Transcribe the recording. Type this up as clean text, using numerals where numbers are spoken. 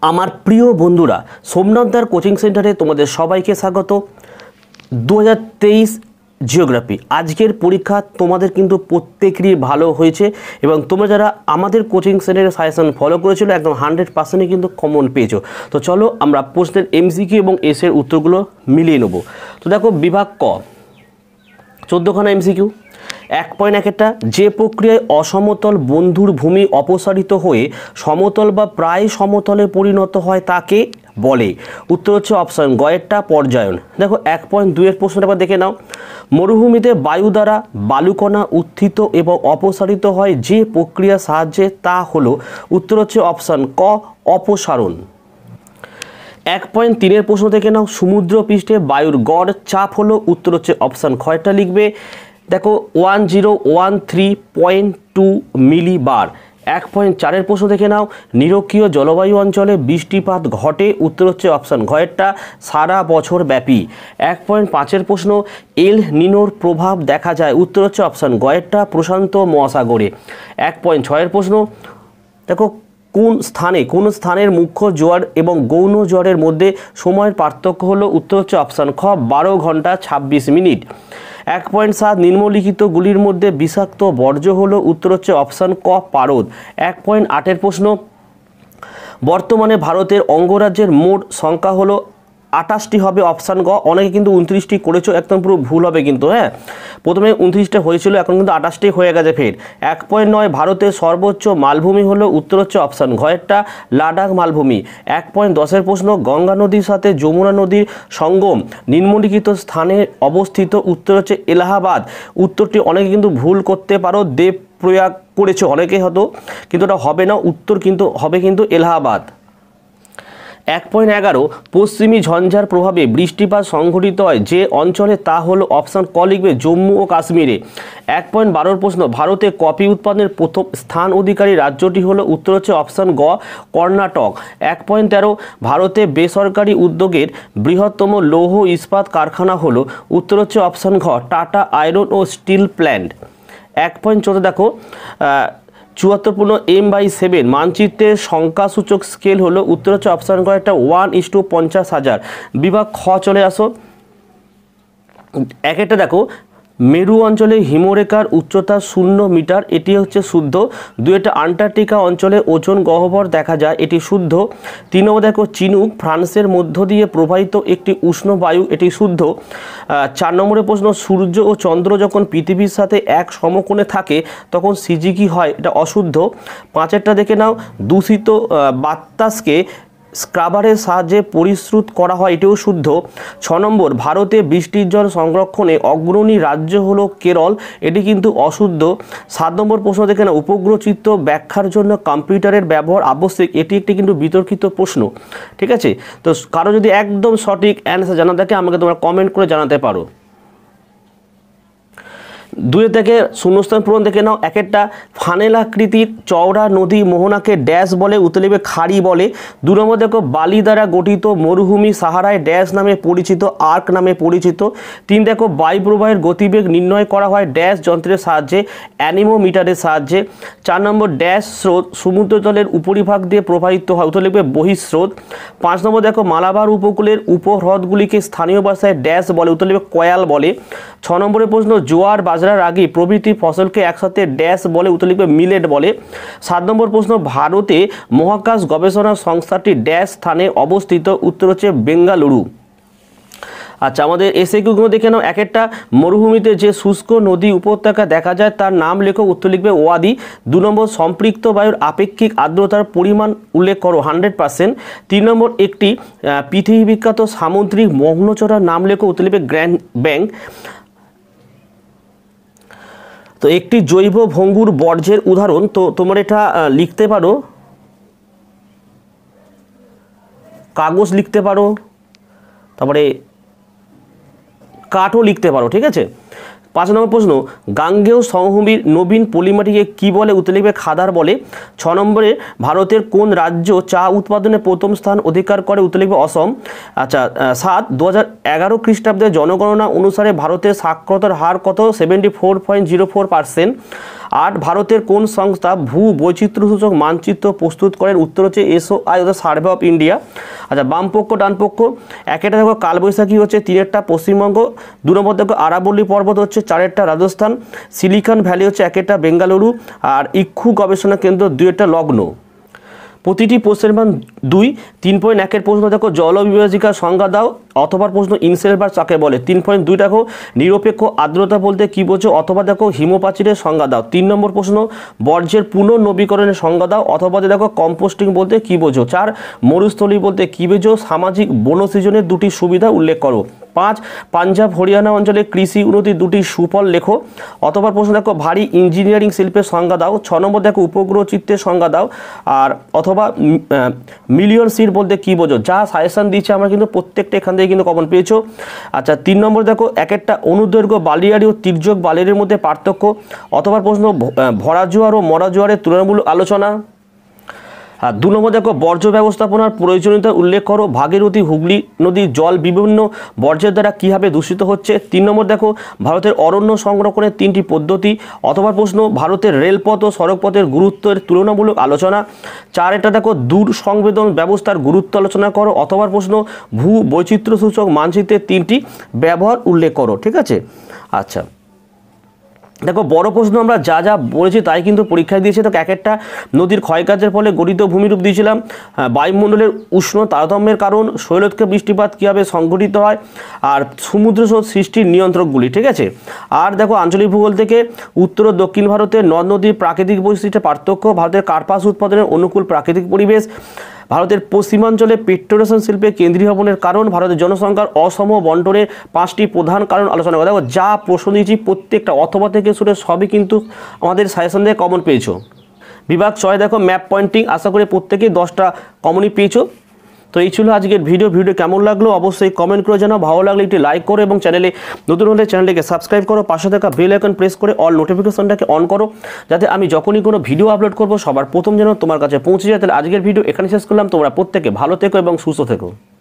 আমার প্রিয় বন্ধুরা, সোমনাথদার কোচিং সেন্টারে তোমাদের সবাইকে স্বাগত। 2023 জিওগ্রাফি আজকের পরীক্ষা তোমাদের কিন্তু প্রত্যেকেরই ভালো হয়েছে এবং তোমরা যারা আমাদের কোচিং সেন্টারের সাজেশন ফলো করেছিল একদম 100%ই কিন্তু কমন পেয়েছো। তো চলো আমরা প্রশ্নের এমসিকিউ এবং এসের উত্তরগুলো মিলিয়ে নেব। তো দেখো, বিভাগ ক 14খানা এমসিকিউ। 1.1 যে প্রক্রিয়ায় অসমতল বন্ধুর ভূমি অপসারিত হয়ে সমতল বা প্রায় সমতলে পরিণত হয় তাকে বলে। উত্তর হচ্ছে অপশান গ এরটা পর্যায়ন। দেখো 1.2 এর প্রশ্নটা আবার দেখে নাও। মরুভূমিতে বায়ু দ্বারা বালুকণা উত্থিত এবং অপসারিত হয় যে প্রক্রিয়ার সাহায্যে তা হলো। উত্তর হচ্ছে অপশান ক অপসারণ। 1.3 এর প্রশ্ন দেখে নাও। সমুদ্র পৃষ্ঠে বায়ুর গড় চাপ হলো। উত্তর হচ্ছে অপশান খয়টা লিখবে। দেখো 1013.2 মিলিবার। 1.4 এর প্রশ্ন দেখে নাও। নিরক্ষীয় জলবায়ু অঞ্চলে বৃষ্টিপাত ঘটে। উত্তর হচ্ছে অপশান ঘয়েরটা সারা বছর ব্যাপী। 1.5 এর প্রশ্ন এল নিনোর প্রভাব দেখা যায়। উত্তর হচ্ছে অপশান গয়েরটা প্রশান্ত মহাসাগরে। 1.6 এর প্রশ্ন দেখো, কোন স্থানের মুখ্য জোয়ার এবং গৌণ জোয়ারের মধ্যে সময়ের পার্থক্য হলো। উত্তর হচ্ছে অপশান খ 12 ঘন্টা 26 মিনিট। 1.7 নিম্নলিখিতগুলির মধ্যে বিষাক্ত বর্জ্য হলো। উত্তর হচ্ছে অপশান ক পারদ। 1.8 এর প্রশ্ন বর্তমানে ভারতের অঙ্গরাজ্যের মোট সংখ্যা হলো 28টি হবে। অপশান গ। অনেকে কিন্তু 29টি করেছো, একদম পুরো ভুল হবে কিন্তু। হ্যাঁ, প্রথমে 29টা হয়েছিল, এখন কিন্তু 28টি হয়ে গেছে ফের। 1.9 ভারতের সর্বোচ্চ মালভূমি হলো। উত্তর হচ্ছে অপশান ঘয়েরটা লাদাখ মালভূমি। 1.10 এর প্রশ্ন গঙ্গা নদীর সাথে যমুনা নদীর সঙ্গম নিম্নলিখিত স্থানে অবস্থিত। উত্তর হচ্ছে এলাহাবাদ। উত্তরটি অনেকে কিন্তু ভুল করতে পারো, দেব প্রয়াগ করেছে অনেকে হয়তো, কিন্তু এটা হবে না। উত্তর কিন্তু হবে কিন্তু এলাহাবাদ। 1.11 পশ্চিমী ঝঞ্ঝার প্রভাবে বৃষ্টিপাত সংঘটিত হয় যে অঞ্চলে তা হলো। অপশান ক লিখবে জম্মু ও কাশ্মীরে। 1.12 প্রশ্ন ভারতে কফি উৎপাদনের প্রথম স্থান অধিকারী রাজ্যটি হলো। উত্তর হচ্ছে অপশান গ কর্ণাটক। 1.13 ভারতে বেসরকারি উদ্যোগের বৃহত্তম লৌহ ইস্পাত কারখানা হলো। উত্তর হচ্ছে অপশান ঘ টাটা আয়রন ও স্টিল প্ল্যান্ট। 1.14 দেখো 74 M/7 মানচিত্রের সংখ্যাসূচক স্কেল হলো। উত্তর হচ্ছে অপশান ক একটা 1:50,000। বিভাগ খ চলে আসো। একটা দেখো মেরু অঞ্চলে হিমরেখার উচ্চতা 0 মিটার, এটি হচ্ছে শুদ্ধ। 2 আন্টার্কটিকা অঞ্চলে ওজন গহ্বর দেখা যায়, এটি শুদ্ধ। 3 দেখো চিনুক ফ্রান্সের মধ্য দিয়ে প্রবাহিত একটি উষ্ণ বায়ু, এটি শুদ্ধ। 4 নম্বরের প্রশ্ন সূর্য ও চন্দ্র যখন পৃথিবীর সাথে এক সমকোণে থাকে তখন সিজিকি হয়, এটা অশুদ্ধ। 5এরটা দেখে নাও দূষিত বাতাসকে স্ক্রাবারের সাহায্যে পরিশ্রুত করা হয়, এটিও শুদ্ধ। 6 নম্বর ভারতে বৃষ্টির জল সংরক্ষণে অগ্রণী রাজ্য হলো কেরল, এটি কিন্তু অশুদ্ধ। 7 নম্বর প্রশ্ন দেখে না উপগ্রহ চিত্র ব্যাখ্যার জন্য কম্পিউটারের ব্যবহার আবশ্যিক, এটি একটি কিন্তু বিতর্কিত প্রশ্ন। ঠিক আছে, তো কারো যদি একদম সঠিক অ্যান্সার জানা থাকে আমাকে তোমরা কমেন্ট করে জানাতে পারো। 2 থেকে শূন্যস্থান পূরণ দেখে নাও। 1 ফানেল আকৃতির চওড়া নদী মোহনাকে ড্যাশ বলে। উত্তর লিখবে খাড়ি বলে। 2 নম্বর দেখো বালি দ্বারা গঠিত মরুভূমি সাহারায় ড্যাশ নামে পরিচিত, আর্ক নামে পরিচিত। 3 দেখো বায়ু প্রবাহের গতিবেগ নির্ণয় করা হয় ড্যাশ যন্ত্রের সাহায্যে, অ্যানিমোমিটারের সাহায্যে। 4 নম্বর ড্যাশ স্রোত সমুদ্র জলের উপরিভাগ দিয়ে প্রবাহিত হয়। উত্তর লিখবে বহিঃস্রোত। 5 নম্বর দেখো মালাবার উপকূলের উপহ্রদগুলিকে স্থানীয় ভাষায় ড্যাশ বলে। উত্তর লিখবে কয়াল বলে। 6 নম্বরের প্রশ্ন জোয়ার বাজরা রাগি প্রভৃতি ফসলকে একসাথে ড্যাশ বলে। উত্তর লিখবে মিলেট বলে। 7 নম্বর প্রশ্ন ভারতে মহাকাশ গবেষণা সংস্থাটি ড্যাশ স্থানে অবস্থিত। উত্তর হচ্ছে বেঙ্গালুরু। আচ্ছা, আমাদের এসএকিউগুলো দেখে নাও। 1 মরুভূমিতে যে শুষ্ক নদী উপত্যকা দেখা যায় তার নাম লেখো। উত্তর লিখবে ওয়াদি। 2 নম্বর সম্পৃক্ত বায়ুর আপেক্ষিক আর্দ্রতার পরিমাণ উল্লেখ করো 100%। 3 নম্বর একটি পৃথিবী বিখ্যাত সামুদ্রিক মগ্নচড়ার নাম লেখো। উত্তর লিখবে গ্র্যান্ড ব্যাংক। তো একটি জৈব ভঙ্গুর বর্জ্যের উদাহরণ, তো তোমরা এটা লিখতে পারো কাগজ লিখতে পারো, তারপরে কাঠও লিখতে পারো। ঠিক আছে। 5 নম্বর প্রশ্ন গাঙ্গেয় সমভূমির নবীন পলিমাটিকে কি বলে। উত্তর লিখবে খাদার বলে। 6 নম্বরে ভারতের কোন রাজ্য চা উৎপাদনে প্রথম স্থান অধিকার করে। উত্তর লিখবে অসম। আচ্ছা 7 2011 খ্রিস্টাব্দের জনগণনা অনুসারে ভারতের সাক্ষরতার হার কত। 74.04%। 8 ভারতের কোন সংস্থা ভূ বৈচিত্র্যসূচক মানচিত্র প্রস্তুত করেন? উত্তর হচ্ছে SOI অর্থাৎ সার্ভে অফ ইন্ডিয়া। আচ্ছা, বামপক্ষ ডানপক্ষ, একেটা দেখো কালবৈশাখী হচ্ছে 3টা পশ্চিমবঙ্গ, 2 নম্বর দেখো আরাবল্লী পর্বত হচ্ছে 4টা রাজস্থান, সিলিকন ভ্যালি হচ্ছে 1টা বেঙ্গালুরু, আর ইক্ষু গবেষণা কেন্দ্র 2টা লগ্ন। প্রতিটি প্রশ্নের মান 2। 3.1 প্রশ্ন দেখো জলবিভাজিকার সংজ্ঞা দাও, অথবা প্রশ্ন ইনসেলবার কাকে বলে। 3.2 দেখো নিরপেক্ষ আর্দ্রতা বলতে কি বোঝো, অথবা দেখো হিমপ্রাচীরের সংজ্ঞা দাও। 3 নম্বর প্রশ্ন বর্জ্যের পুনর্নবীকরণের সংজ্ঞা দাও, অথবা দেখো কম্পোস্টিং বলতে কি বোঝো। 4 মরুস্থলী বলতে কি বোঝো, সামাজিক বনসৃজনের 2টি সুবিধা উল্লেখ করো। 5 পাঞ্জাব হরিয়ানা অঞ্চলে কৃষি উন্নতির 2টি সুফল লেখো, অথবা প্রশ্ন দেখো ভারী ইঞ্জিনিয়ারিং শিল্পের সংজ্ঞা দাও। 6 নম্বর দেখো উপগ্রহ চিত্রের সংজ্ঞা দাও, আর অথবা মিলিয়ন সিট বলতে কি বোঝো। যা সাজেশন দিচ্ছে আমরা কিন্তু প্রত্যেকটা এখান থেকে কিন্তু কমন পেয়েছো। আচ্ছা, 3 নম্বর দেখো একটা অনুদৈর্ঘ্য বালিয়াড়ি ও তির্যক বালিয়াড়ির মধ্যে পার্থক্য, অথবা প্রশ্ন ভরা জোয়ার ও মরা জোয়ারের তুলনামূলক আলোচনা। আর 2 নম্বর দেখো বর্জ্য ব্যবস্থাপনার প্রয়োজনীয়তা উল্লেখ করো, ভাগীরথী হুগলি নদীর জল বিভিন্ন বর্জ্যের দ্বারা কীভাবে দূষিত হচ্ছে। 3 নম্বর দেখো ভারতের অরণ্য সংরক্ষণের 3টি পদ্ধতি, অথবা প্রশ্ন ভারতের রেলপথ ও সড়কপথের গুরুত্বের তুলনামূলক আলোচনা। 4 এটা দেখো দূর সংবেদন ব্যবস্থার গুরুত্ব আলোচনা করো, অথবা প্রশ্ন ভূ বৈচিত্র্যসূচক মানচিত্রের 3টি ব্যবহার উল্লেখ করো। ঠিক আছে। আচ্ছা দেখো বড় প্রশ্ন আমরা যা যা বলেছি তাই কিন্তু পরীক্ষায় দিয়েছে। তো একটা নদীর ক্ষয়কার্যের ফলে গঠিত ভূমিরূপ দিয়েছিলাম, বায়ুমণ্ডলের উষ্ণ তারতম্যের কারণ, শৈলক্ষে বৃষ্টিপাত কীভাবে সংঘটিত হয়, আর সমুদ্র স্রোত সৃষ্টির নিয়ন্ত্রকগুলি। ঠিক আছে। আর দেখো আঞ্চলিক ভূগোল থেকে উত্তর ও দক্ষিণ ভারতের নদ নদীর প্রাকৃতিক বৈশিষ্ট্যের পার্থক্য, ভারতের কার্পাস উৎপাদনের অনুকূল প্রাকৃতিক পরিবেশ, ভারতের পশ্চিমাঞ্চলে পেট্রোরেশন শিল্পে কেন্দ্রীভবনের কারণ, ভারতের জনসংখ্যার অসম বন্টনের 5টি প্রধান কারণ আলোচনা করা। দেখো যা প্রশ্ন দিয়েছি প্রত্যেকটা অথবা থেকে শুনে সবই কিন্তু আমাদের সাজেশন দিয়ে কমন পেয়েছো। বিভাগ 6 দেখো ম্যাপ পয়েন্টিং, আশা করি প্রত্যেকেই 10টা কমনই পেয়েছো। তো এই ছিল আজকের ভিডিও কেমন লাগলো অবশ্যই কমেন্ট করে জানাও। ভালো লাগলে একটি লাইক করো এবং চ্যানেলে নতুন হলে চ্যানেলটিকে সাবস্ক্রাইব করো, পাশে থাকা বেল আইকন প্রেস করে অল নোটিফিকেশনটাকে অন করো, যাতে আমি যখনই কোনো ভিডিও আপলোড করব সবার প্রথম যেন তোমার কাছে পৌঁছে যায়। তাহলে আজকের ভিডিও এখানে শেষ করলাম। তোমরা প্রত্যেকে ভালো থেকো এবং সুস্থ থেকো।